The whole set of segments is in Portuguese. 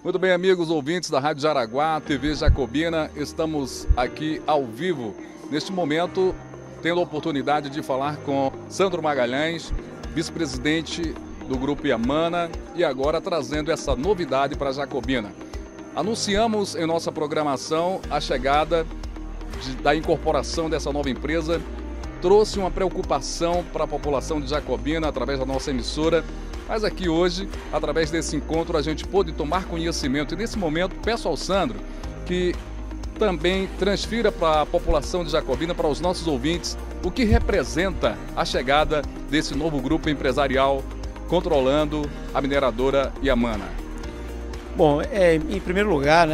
Muito bem, amigos ouvintes da Rádio Jaraguá, TV Jacobina, estamos aqui ao vivo. Neste momento, tendo a oportunidade de falar com Sandro Magalhães, vice-presidente do Grupo Yamana, e agora trazendo essa novidade para Jacobina. Anunciamos em nossa programação a chegada da incorporação dessa nova empresa, trouxe uma preocupação para a população de Jacobina através da nossa emissora. Mas aqui hoje, através desse encontro, a gente pôde tomar conhecimento. E nesse momento, peço ao Sandro que também transfira para a população de Jacobina, para os nossos ouvintes, o que representa a chegada desse novo grupo empresarial controlando a mineradora Yamana. Bom, em primeiro lugar,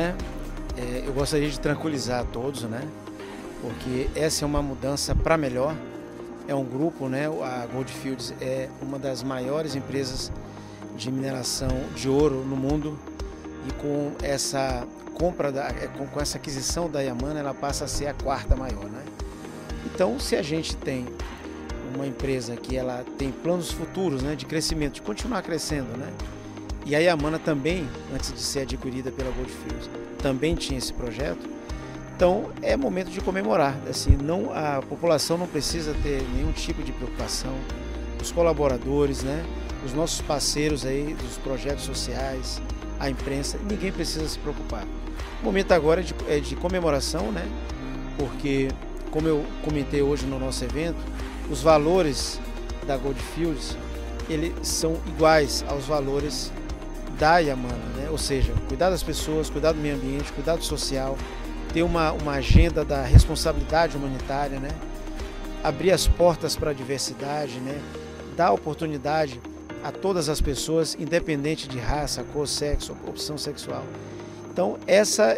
eu gostaria de tranquilizar a todos, porque essa é uma mudança para melhor. É um grupo, a Gold Fields é uma das maiores empresas de mineração de ouro no mundo, e com essa compra, com essa aquisição da Yamana, ela passa a ser a quarta maior, Então, se a gente tem uma empresa que ela tem planos futuros, de crescimento, de continuar crescendo, e a Yamana também, antes de ser adquirida pela Gold Fields, também tinha esse projeto. Então é momento de comemorar, assim, a população não precisa ter nenhum tipo de preocupação, os colaboradores, os nossos parceiros aí dos projetos sociais, a imprensa, ninguém precisa se preocupar. O momento agora é de comemoração, porque, como eu comentei hoje no nosso evento, os valores da Gold Fields, eles são iguais aos valores da Yamana, ou seja, cuidar das pessoas, cuidar do meio ambiente, cuidar do social, ter uma agenda da responsabilidade humanitária, abrir as portas para a diversidade, dar oportunidade a todas as pessoas, independente de raça, cor, sexo, opção sexual. Então essa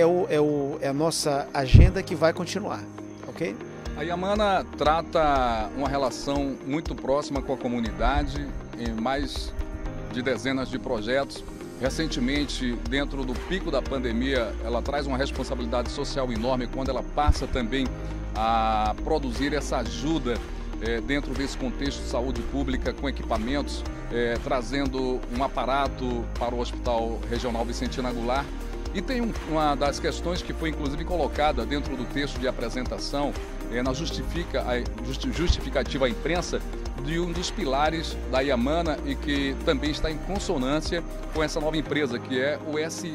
é a nossa agenda que vai continuar, ok? A Yamana trata uma relação muito próxima com a comunidade, em mais de dezenas de projetos. Recentemente, dentro do pico da pandemia, ela traz uma responsabilidade social enorme quando ela passa também a produzir essa ajuda dentro desse contexto de saúde pública com equipamentos, trazendo um aparato para o Hospital Regional Vicentina Goulart. E tem uma das questões que foi inclusive colocada dentro do texto de apresentação, na justificativa à imprensa, de um dos pilares da Yamana e que também está em consonância com essa nova empresa, que é o ESG.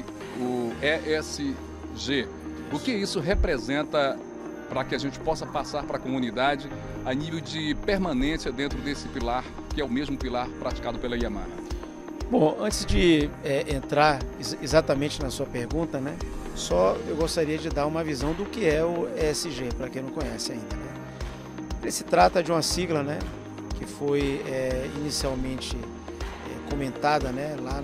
O que isso representa para que a gente possa passar para a comunidade a nível de permanência dentro desse pilar, que é o mesmo pilar praticado pela Yamana? Bom, antes de entrar exatamente na sua pergunta, só eu gostaria de dar uma visão do que é o ESG, para quem não conhece ainda. Ele se trata de uma sigla, que foi inicialmente comentada, lá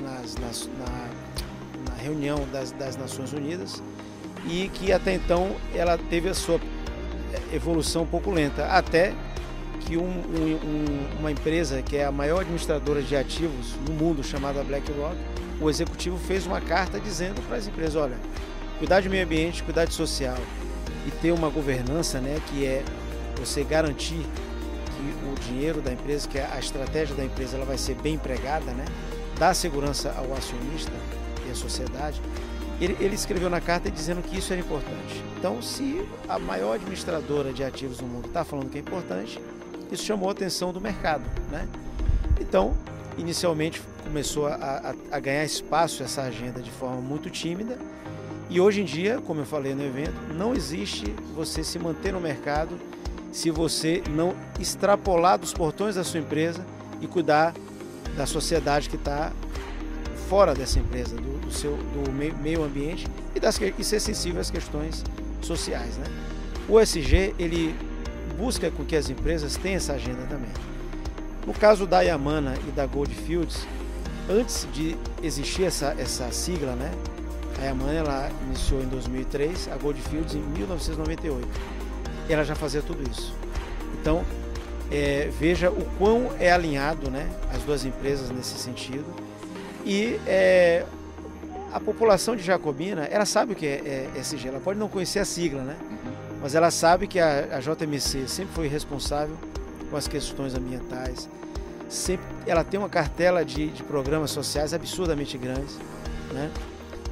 na reunião das Nações Unidas, e que até então ela teve a sua evolução um pouco lenta, até que uma empresa que é a maior administradora de ativos no mundo, chamada BlackRock, o executivo fez uma carta dizendo para as empresas: olha, cuidar de meio ambiente, cuidar de social e ter uma governança, que é você garantir que o dinheiro da empresa, que a estratégia da empresa, ela vai ser bem empregada, dar segurança ao acionista e à sociedade. Ele escreveu na carta dizendo que isso era importante. Então, se a maior administradora de ativos do mundo está falando que é importante, isso chamou a atenção do mercado, Então, inicialmente começou a ganhar espaço essa agenda de forma muito tímida, e hoje em dia, como eu falei no evento, não existe você se manter no mercado se você não extrapolar dos portões da sua empresa e cuidar da sociedade que está fora dessa empresa, do meio ambiente, e ser sensível às questões sociais. O ESG, ele busca com que as empresas tenham essa agenda também. No caso da Yamana e da Gold Fields, antes de existir essa sigla, a Yamana ela iniciou em 2003, a Gold Fields em 1998. Ela já fazia tudo isso. Então, veja o quão é alinhado, as duas empresas nesse sentido. E a população de Jacobina, ela sabe o que é ESG. Ela pode não conhecer a sigla, mas ela sabe que a JMC sempre foi responsável com as questões ambientais. Sempre, ela tem uma cartela de programas sociais absurdamente grandes,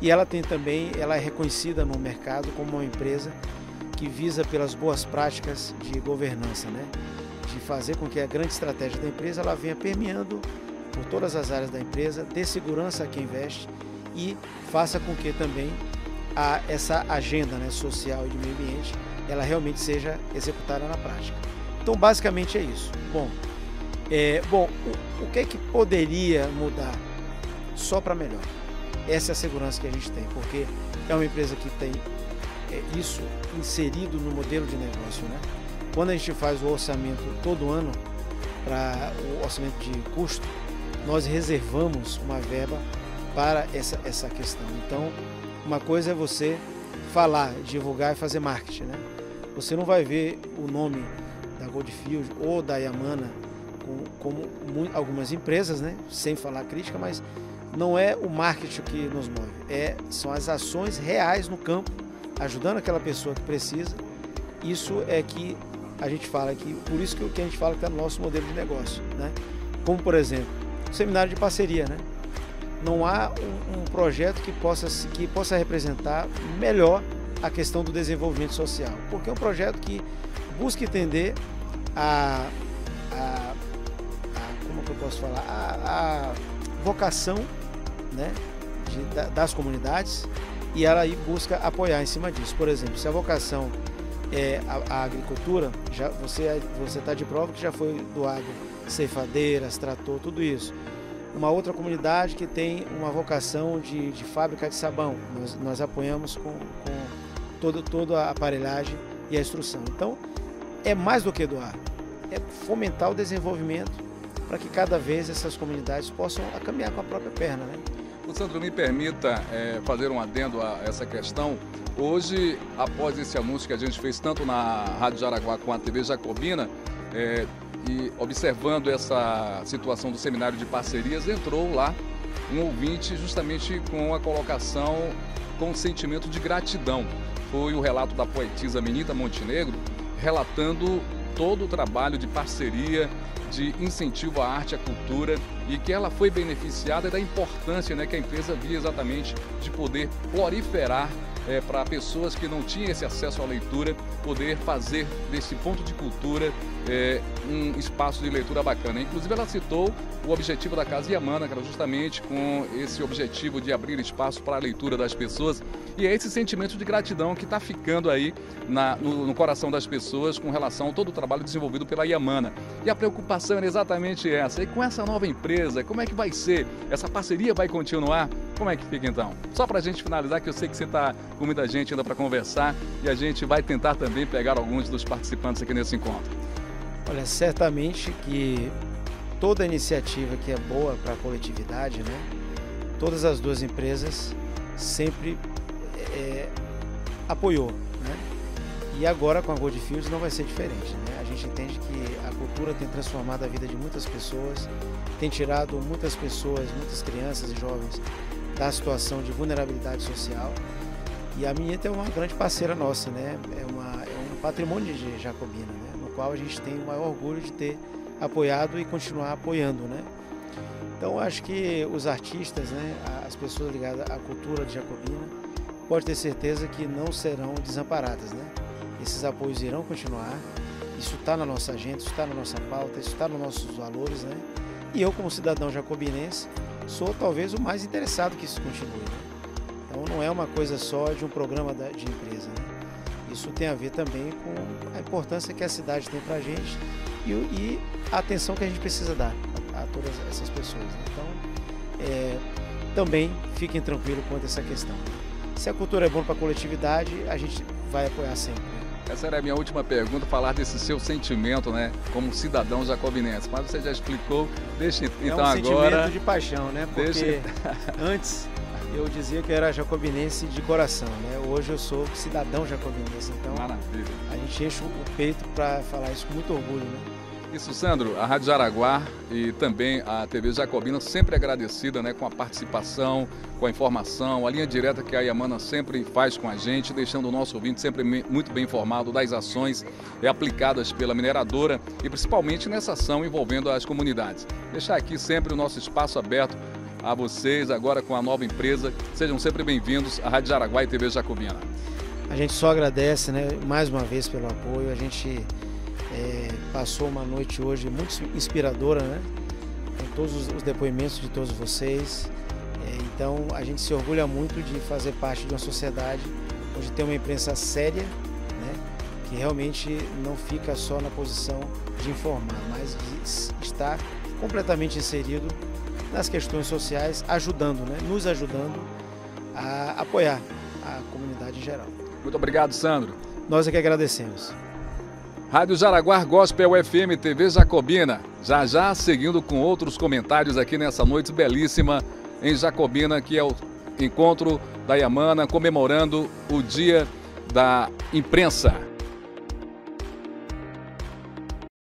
E ela tem também, ela é reconhecida no mercado como uma empresa que visa pelas boas práticas de governança, né? De fazer com que a grande estratégia da empresa ela venha permeando por todas as áreas da empresa, dê segurança a quem investe e faça com que também essa agenda, né, social e de meio ambiente ela realmente seja executada na prática. Então, basicamente é isso. Bom, o que é que poderia mudar só para melhor? Essa é a segurança que a gente tem, porque é uma empresa que tem isso inserido no modelo de negócio, né? Quando a gente faz o orçamento todo ano, para o orçamento de custo, nós reservamos uma verba para essa questão. Então, uma coisa é você falar, divulgar e fazer marketing, né? Você não vai ver o nome da Goldfield ou da Yamana como algumas empresas, né? Sem falar crítica, mas não é o marketing que nos move, são as ações reais no campo, ajudando aquela pessoa que precisa. Isso é que a gente fala aqui, por isso que a gente fala que está no nosso modelo de negócio, né? Como, por exemplo, o seminário de parceria, né? Não há um projeto que possa representar melhor a questão do desenvolvimento social, porque é um projeto que busca entender como que eu posso falar, a vocação, né, das comunidades, e ela aí busca apoiar em cima disso. Por exemplo, se a vocação é a agricultura, você está de prova que já foi doado ceifadeiras, trator, tudo isso. Uma outra comunidade que tem uma vocação de fábrica de sabão, nós apoiamos com toda a aparelhagem e a instrução. Então, é mais do que doar, é fomentar o desenvolvimento para que cada vez essas comunidades possam caminhar com a própria perna, né? O Sandro, me permita fazer um adendo a essa questão. Hoje, após esse anúncio que a gente fez tanto na Rádio Jaraguá com a TV Jacobina, e observando essa situação do seminário de parcerias, entrou lá um ouvinte justamente com a colocação com sentimento de gratidão. Foi o relato da poetisa Menita Montenegro, relatando todo o trabalho de parceria, de incentivo à arte e à cultura, e que ela foi beneficiada da importância, né, que a empresa via exatamente de poder proliferar para pessoas que não tinham esse acesso à leitura, poder fazer desse ponto de cultura um espaço de leitura bacana. Inclusive ela citou o objetivo da Casa Yamana, que era justamente com esse objetivo de abrir espaço para a leitura das pessoas, e é esse sentimento de gratidão que está ficando aí no coração das pessoas com relação a todo o trabalho desenvolvido pela Yamana. E a preocupação era exatamente essa. E com essa nova empresa, como é que vai ser? Essa parceria vai continuar? Como é que fica então? Só para a gente finalizar, que eu sei que você está com muita gente ainda para conversar, e a gente vai tentar também pegar alguns dos participantes aqui nesse encontro. Olha, certamente que toda iniciativa que é boa para a coletividade, né? Todas as duas empresas sempre apoiou, né? E agora com a Goldfield não vai ser diferente, né? A gente entende que a cultura tem transformado a vida de muitas pessoas, tem tirado muitas pessoas, muitas crianças e jovens da situação de vulnerabilidade social, e a Minheta é uma grande parceira nossa, né? É um patrimônio de Jacobina, né? No qual a gente tem o maior orgulho de ter apoiado e continuar apoiando, né? Então acho que os artistas, né, as pessoas ligadas à cultura de Jacobina, pode ter certeza que não serão desamparadas, né? Esses apoios irão continuar, isso está na nossa agenda, isso está na nossa pauta, isso está nos nossos valores, né? E eu, como cidadão jacobinense, sou talvez o mais interessado que isso continue, né? Então não é uma coisa só de um programa de empresa, né? Isso tem a ver também com a importância que a cidade tem para a gente e a atenção que a gente precisa dar a todas essas pessoas, né? Então, também fiquem tranquilos quanto a essa questão. Se a cultura é boa para a coletividade, a gente vai apoiar sempre. Essa era a minha última pergunta, falar desse seu sentimento, né, como cidadão jacobinense. Mas você já explicou, deixa então agora... É um sentimento de paixão, né? Porque antes eu dizia que eu era jacobinense de coração, né? Hoje eu sou cidadão jacobinense, então maravilha. A gente enche o peito para falar isso com muito orgulho, né? Isso, Sandro, a Rádio Jaraguá e também a TV Jacobina sempre agradecida, né, com a participação, com a informação, a linha direta que a Yamana sempre faz com a gente, deixando o nosso ouvinte sempre muito bem informado das ações aplicadas pela mineradora e principalmente nessa ação envolvendo as comunidades. Deixar aqui sempre o nosso espaço aberto a vocês agora com a nova empresa. Sejam sempre bem-vindos à Rádio Jaraguá e TV Jacobina. A gente só agradece, né, mais uma vez pelo apoio. A gente passou uma noite hoje muito inspiradora, né, com todos os depoimentos de todos vocês. Então a gente se orgulha muito de fazer parte de uma sociedade onde tem uma imprensa séria, né, que realmente não fica só na posição de informar, mas de estar completamente inserido nas questões sociais, ajudando, né, nos ajudando a apoiar a comunidade em geral. Muito obrigado, Sandro. Nós é que agradecemos. Rádio Jaraguá Gospel FM TV Jacobina, já seguindo com outros comentários aqui nessa noite belíssima em Jacobina, que é o encontro da Iamana comemorando o Dia da Imprensa.